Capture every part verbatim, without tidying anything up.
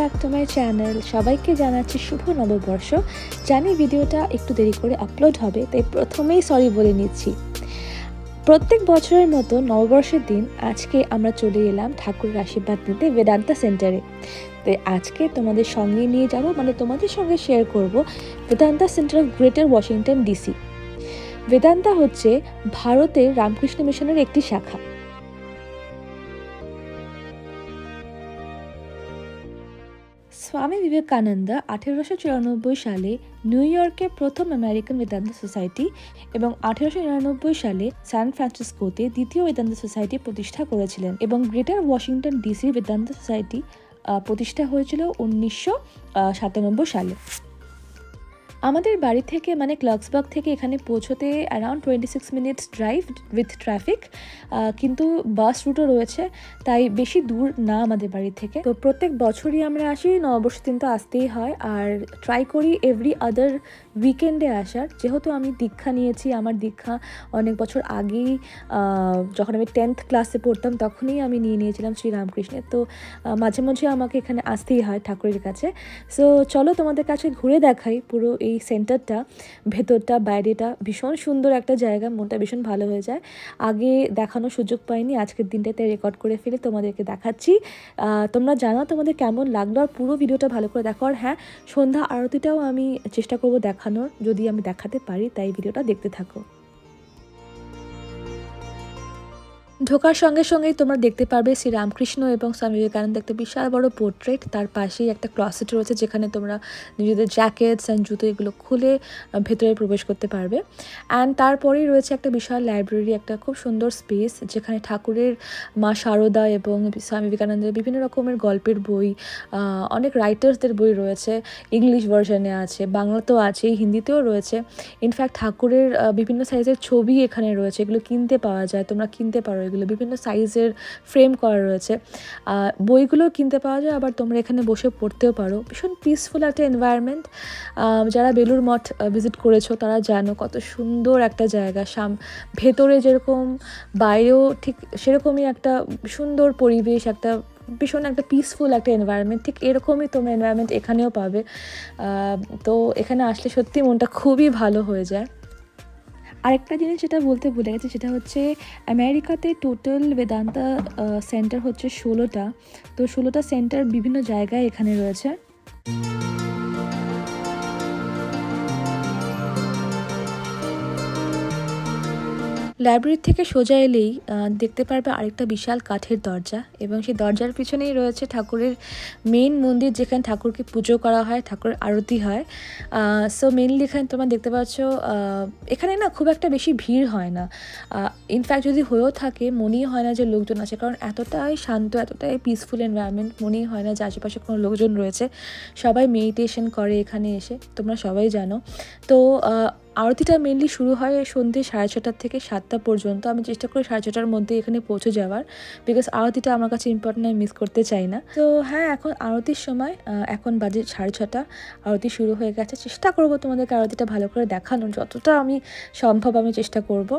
Back to my channel. সবাইকে জানাচ্ছি শুভ নববর্ষ। জানি ভিডিওটা একটু দেরি করে আপলোড হবে, তাই প্রথমেই সরি বলে নিচ্ছি। প্রত্যেক বছরের মতো নববর্ষের দিন আজকে আমরা চলে এলাম ঠাকুরের আশীর্বাদ নিতে বেদান্তা সেন্টারে। তাই আজকে তোমাদের সঙ্গে নিয়ে যাব, মানে তোমাদের সঙ্গে শেয়ার করব Vedanta centre of greater Washington DC. Vedanta হচ্ছে ভারতের রামকৃষ্ণ মিশনের একটি শাখা। স্বামী বিবেকানন্দা আঠেরোশো চুরানব্বই সালে নিউ ইয়র্কে প্রথম আমেরিকান বেদান্ত সোসাইটি এবং আঠেরোশো নিরানব্বই সালে সান ফ্রান্সিসকোতে দ্বিতীয় বেদান্ত সোসাইটি প্রতিষ্ঠা করেছিলেন এবং গ্রেটার ওয়াশিংটন ডিসির বেদান্ত সোসাইটি প্রতিষ্ঠা হয়েছিল উনিশশো সাতানব্বই সালে। আমাদের বাড়ি থেকে মানে ক্লার্কসবার্গ থেকে এখানে পৌঁছতে around twenty six minutes drive with traffic, কিন্তু বাস রুটও রয়েছে, তাই বেশি দূর না আমাদের বাড়ি থেকে। তো প্রত্যেক বছরই আমরা আসি, নববর্ষের দিন তো আসতেই হয়, আর ট্রাই করি এভরি আদার উইকেন্ডে আসার। যেহেতু আমি দীক্ষা নিয়েছি, আমার দীক্ষা অনেক বছর আগেই, যখন আমি টেন্থ ক্লাসে পড়তাম তখনই আমি নিয়ে নিয়েছিলাম শ্রী রামকৃষ্ণের। তো মাঝে মাঝে আমাকে এখানে আসতেই হয় ঠাকুরের কাছে। সো চলো তোমাদের কাছে ঘুরে দেখাই পুরো এই সেন্টারটা, ভেতরটা বাইরেটা। ভীষণ সুন্দর একটা জায়গা, মনটা ভীষণ ভালো হয়ে যায়। আগে দেখানোর সুযোগ পাইনি, আজকের দিনটাতে রেকর্ড করে ফেলে তোমাদেরকে দেখাচ্ছি। তোমরা জানো তোমাদের কেমন লাগলো, আর পুরো ভিডিওটা ভালো করে দেখো। আর হ্যাঁ, সন্ধ্যা আরতিটাও আমি চেষ্টা করবো দেখানোর, যদি আমি দেখাতে পারি, তাই ভিডিওটা দেখতে থাকো। ঢোকার সঙ্গে সঙ্গেই তোমরা দেখতে পারবে শ্রী রামকৃষ্ণ এবং স্বামী বিবেকানন্দ একটা বিশাল বড় পোর্ট্রেট। তার পাশেই একটা ক্লসেট রয়েছে, যেখানে তোমরা নিজেদের জ্যাকেটস অ্যান্ড জুতো এগুলো খুলে ভেতরে প্রবেশ করতে পারবে। অ্যান্ড তারপরেই রয়েছে একটা বিশাল লাইব্রেরি, একটা খুব সুন্দর স্পেস, যেখানে ঠাকুরের মা শারদা এবং স্বামী বিবেকানন্দের বিভিন্ন রকমের গল্পের বই, অনেক রাইটার্সদের বই রয়েছে। ইংলিশ ভার্সনে আছে, বাংলাতেও আছে, হিন্দিতেও রয়েছে। ইনফ্যাক্ট ঠাকুরের বিভিন্ন সাইজের ছবি এখানে রয়েছে, এগুলো কিনতে পাওয়া যায়, তোমরা কিনতে পারো। এগুলো বিভিন্ন সাইজের ফ্রেম করা রয়েছে, বইগুলো কিনতে পাওয়া যায়, আবার তোমরা এখানে বসে পড়তেও পারো। ভীষণ পিসফুল একটা এনভায়রনমেন্ট। যারা বেলুর মঠ ভিজিট করেছো তারা জানো কত সুন্দর একটা জায়গা। সাম ভেতরে যেরকম বাইরেও ঠিক সেরকমই একটা সুন্দর পরিবেশ, একটা ভীষণ একটা পিসফুল একটা এনভায়রনমেন্ট। ঠিক এরকমই তোমরা এনভায়রনমেন্ট এখানেও পাবে। তো এখানে আসলে সত্যি মনটা খুবই ভালো হয়ে যায়। আরেকটা জিনিস যেটা বলতে ভুলে গেছি, সেটা হচ্ছে আমেরিকাতে টোটাল বেদান্তা সেন্টার হচ্ছে ষোলোটা। তো ষোলোটা সেন্টার বিভিন্ন জায়গায় এখানে রয়েছে। লাইব্রেরি থেকে সোজা এলেই দেখতে পারবে আরেকটা বিশাল কাঠের দরজা, এবং সেই দরজার পিছনেই রয়েছে ঠাকুরের মেইন মন্দির, যেখানে ঠাকুরকে পুজো করা হয়, ঠাকুরের আরতি হয়। সো মেইনলি এখানে তোমরা দেখতে পাচ্ছ, এখানে না খুব একটা বেশি ভিড় হয় না। ইনফ্যাক্ট যদি হয়েও থাকে, মনেই হয় না যে লোকজন আছে, কারণ এতটাই শান্ত, এতটাই পিসফুল এনভায়রনমেন্ট, মনেই হয় না যে আশেপাশে কোনো লোকজন রয়েছে। সবাই মেডিটেশন করে এখানে এসে, তোমরা সবাই জানো। তো আরতিটা মেনলি শুরু হয় সন্ধ্যে সাড়ে ছটার থেকে সাতটা পর্যন্ত। আমি চেষ্টা করি সাড়ে ছটার মধ্যে এখানে পৌঁছে যাওয়ার, বিকজ আরতিটা আমার কাছে ইম্পর্টেন্ট, আমি মিস করতে চাই না। তো হ্যাঁ, এখন আরতির সময়, এখন বাজে সাড়ে ছটা, আরতি শুরু হয়ে গেছে। চেষ্টা করবো তোমাদেরকে আরতিটা ভালো করে দেখানোর, যতটা আমি সম্ভব আমি চেষ্টা করবো।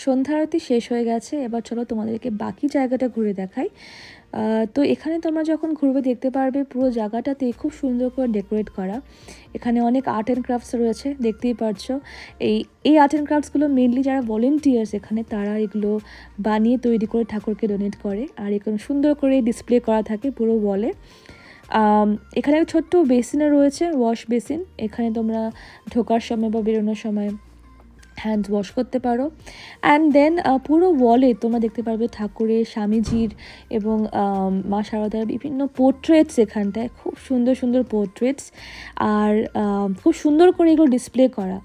সন্ধ্যা আরতি শেষ হয়ে গেছে, এবার চলো তোমাদেরকে বাকি জায়গাটা ঘুরে দেখাই। তো এখানে তোমরা যখন ঘুরবে দেখতে পারবে পুরো জায়গাটাতে খুব সুন্দর করে ডেকোরেট করা। এখানে অনেক আর্ট অ্যান্ড ক্রাফটস রয়েছে, দেখতেই পারছো। এই এই আর্ট অ্যান্ড ক্রাফটসগুলো মেনলি যারা ভলেন্টিয়ার্স এখানে, তারা এগুলো বানিয়ে তৈরি করে ঠাকুরকে ডোনেট করে, আর এখানে সুন্দর করে ডিসপ্লে করা থাকে পুরো ওয়ালে। এখানে একটা ছোট্ট বেসিনও রয়েছে, ওয়াশ বেসিন। এখানে তোমরা ঢোকার সময় বা বেরোনোর সময় হ্যান্ড ওয়াশ করতে পারো। অ্যান্ড দেন পুরো ওয়ালে তোমরা দেখতে পারবে ঠাকুরের, স্বামীজির এবং মা শারদার বিভিন্ন পোর্ট্রেটস এখানটায়, খুব সুন্দর সুন্দর পোর্ট্রেটস, আর খুব সুন্দর করে এগুলো ডিসপ্লে করা।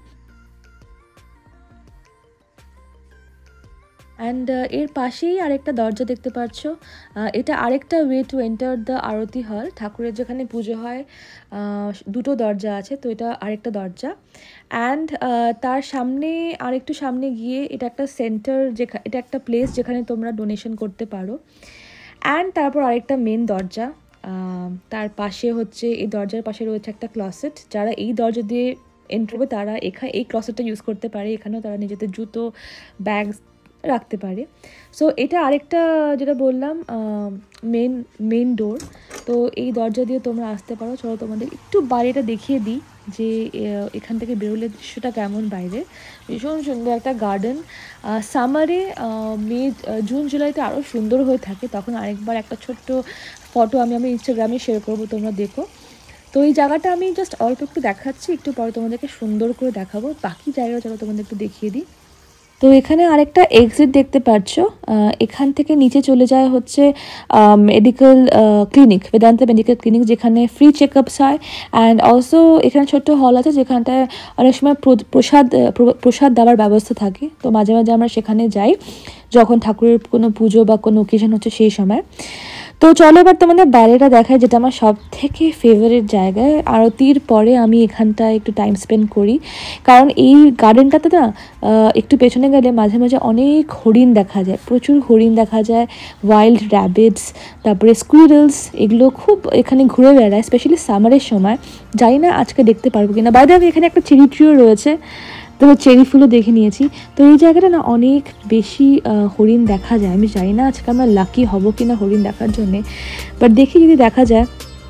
অ্যান্ড এর পাশেই আরেকটা দরজা দেখতে পাচ্ছ, এটা আরেকটা way to enter the aarti hall. ঠাকুরের যেখানে পুজো হয় দুটো দরজা আছে, তো এটা আরেকটা দরজা। অ্যান্ড তার সামনে আরেকটু সামনে গিয়ে এটা একটা সেন্টার, যেখানে এটা একটা প্লেস যেখানে তোমরা ডোনেশন করতে পারো। অ্যান্ড তারপর আরেকটা মেন দরজা, তার পাশে হচ্ছে এই দরজার পাশে রয়েছে একটা ক্লসেট। যারা এই দরজা দিয়ে এন্টার হবে তারা এখানে এই ক্লসেটটা ইউজ করতে পারে, এখানেও তারা নিজেদের জুতো, ব্যাগ রাখতে পারে। সো এটা আরেকটা যেটা বললাম মেন মেন ডোর। তো এই দরজা দিয়ে তোমরা আসতে পারো। চলো তোমাদের একটু বাইরেটা দেখিয়ে দিই যে এখান থেকে বেরোলে দৃশ্যটা কেমন। বাইরে ভীষণ সুন্দর একটা গার্ডেন। সামারে মে জুন জুলাইতে আরও সুন্দর হয়ে থাকে, তখন আরেকবার একটা ছোট্ট ফটো আমি আমি ইনস্টাগ্রামে শেয়ার করবো, তোমরা দেখো। তো এই জায়গাটা আমি জাস্ট অল্প একটু দেখাচ্ছি, একটু পরে তোমাদেরকে সুন্দর করে দেখাবো বাকি জায়গাটা। চলো তোমাদের একটু দেখিয়ে দিই। তো এখানে আরেকটা এক্সিট দেখতে পাচ্ছ, এখান থেকে নিচে চলে যায় হচ্ছে medical clinic, Vedanta medical clinic, যেখানে ফ্রি চেক আপস হয়। অ্যান্ড অলসো এখানে ছোট্ট হল আছে যেখানটায় অনেক সময় প্রসাদ প্রসাদ দেওয়ার ব্যবস্থা থাকে। তো মাঝে মাঝে আমরা সেখানে যাই যখন ঠাকুরের কোনো পুজো বা কোনো অকেশন হচ্ছে সেই সময়। তো চলো এবার তোমাদের বাইরেটা দেখায়, যেটা আমার সব থেকে ফেভারিট জায়গায়। আরতির পরে আমি এখানটায় একটু টাইম স্পেন্ড করি, কারণ এই গার্ডেনটাতে না একটু পেছনে গেলে মাঝে মাঝে অনেক হরিণ দেখা যায়, প্রচুর হরিণ দেখা যায়, ওয়াইল্ড র্যাবিটস, তারপরে স্কুইরেলস, এগুলো খুব এখানে ঘুরে বেড়ায়, স্পেশালি সামারের সময়। জানি না আজকে দেখতে পারবো কিনা। বাইরে আমি এখানে একটা চেরি ট্রিও রয়েছে, তো চেরি ফুলও দেখে নিয়েছি। তো এই জায়গাটা না অনেক বেশি হরিণ দেখা যায়। আমি জানি না আজকে আমরা লাকি হব কিনা হরিণ দেখার জন্যে, বাট দেখি যদি দেখা যায়।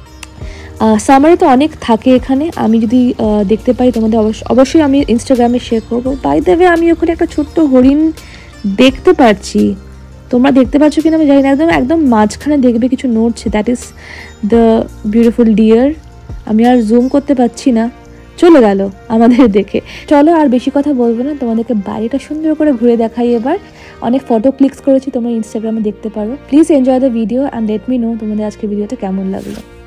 সামারে তো অনেক থাকে এখানে, আমি যদি দেখতে পাই তোমাদের অবশ্যই অবশ্যই আমি ইনস্টাগ্রামে শেয়ার করবো। বাই দ্য ওয়ে আমি ওখানে একটা ছোট্ট হরিণ দেখতে পাচ্ছি, তোমরা দেখতে পাচ্ছ কিনা আমি জানি না। একদম একদম মাঝখানে দেখবে কিছু নড়ছে, that is the beautiful deer. আমি আর জুম করতে পারছি না, চলে গেল আমাদের দেখে। চলো আর বেশি কথা বলবো না, তোমাদেরকে বাড়িটা সুন্দর করে ঘুরে দেখাই এবার। অনেক ফটো ক্লিকস করেছি, তোমরা ইনস্টাগ্রামে দেখতে পারো। Please enjoy the video and let me know তোমাদের আজকে ভিডিওটা কেমন লাগলো।